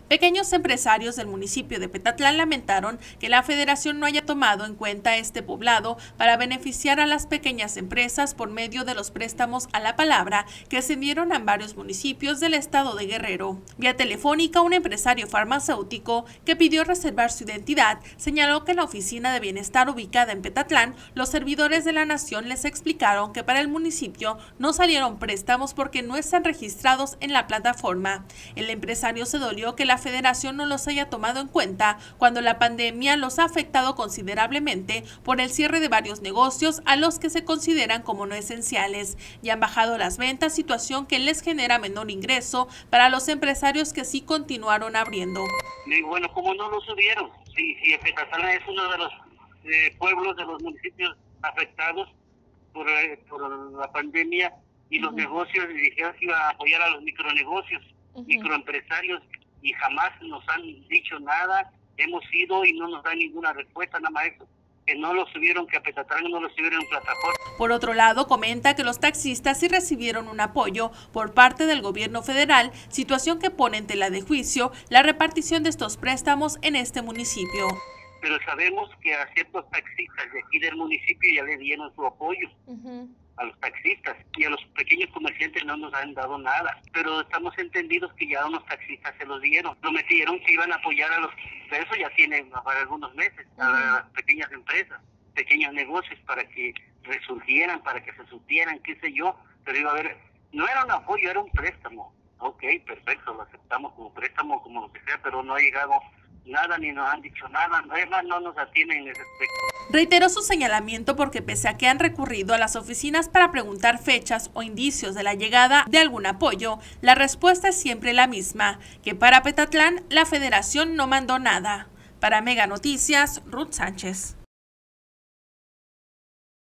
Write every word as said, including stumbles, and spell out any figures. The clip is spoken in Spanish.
Pequeños empresarios del municipio de Petatlán lamentaron que la Federación no haya tomado en cuenta este poblado para beneficiar a las pequeñas empresas por medio de los préstamos a la palabra que se dieron en varios municipios del estado de Guerrero. Vía telefónica, un empresario farmacéutico que pidió reservar su identidad señaló que en la oficina de bienestar ubicada en Petatlán, los servidores de la nación les explicaron que para el municipio no salieron préstamos porque no están registrados en la plataforma. El empresario se dolió que la Federación no los haya tomado en cuenta cuando la pandemia los ha afectado considerablemente por el cierre de varios negocios a los que se consideran como no esenciales y han bajado las ventas, situación que les genera menor ingreso para los empresarios que sí continuaron abriendo. Y bueno, como no lo subieron, sí, sí, Petatlán es uno de los eh, pueblos, de los municipios afectados por, eh, por la pandemia y los uh-huh. negocios dijeron que iban a apoyar a los micronegocios, uh-huh. microempresarios, y jamás nos han dicho nada. Hemos ido y no nos dan ninguna respuesta, nada más eso, que no lo subieron, que a Petatlán no lo subieron en plataforma. Por otro lado, comenta que los taxistas sí recibieron un apoyo por parte del gobierno federal, situación que pone en tela de juicio la repartición de estos préstamos en este municipio. Pero sabemos que a ciertos taxistas de aquí del municipio ya le dieron su apoyo. Uh-huh. A los taxistas y a los pequeños comerciantes no nos han dado nada, pero estamos entendidos que ya a unos taxistas se los dieron, prometieron que iban a apoyar a los, de eso ya tienen para algunos meses, uh-huh. a las pequeñas empresas, pequeños negocios para que resurgieran, para que se supieran, qué sé yo, pero iba a haber, no era un apoyo, era un préstamo. Ok, perfecto, lo aceptamos como préstamo, como lo que sea, pero no ha llegado nada, ni nos han dicho nada, además no nos atienden en ese aspecto. Reiteró su señalamiento porque pese a que han recurrido a las oficinas para preguntar fechas o indicios de la llegada de algún apoyo, la respuesta es siempre la misma, que para Petatlán la Federación no mandó nada. Para Mega Noticias, Ruth Sánchez.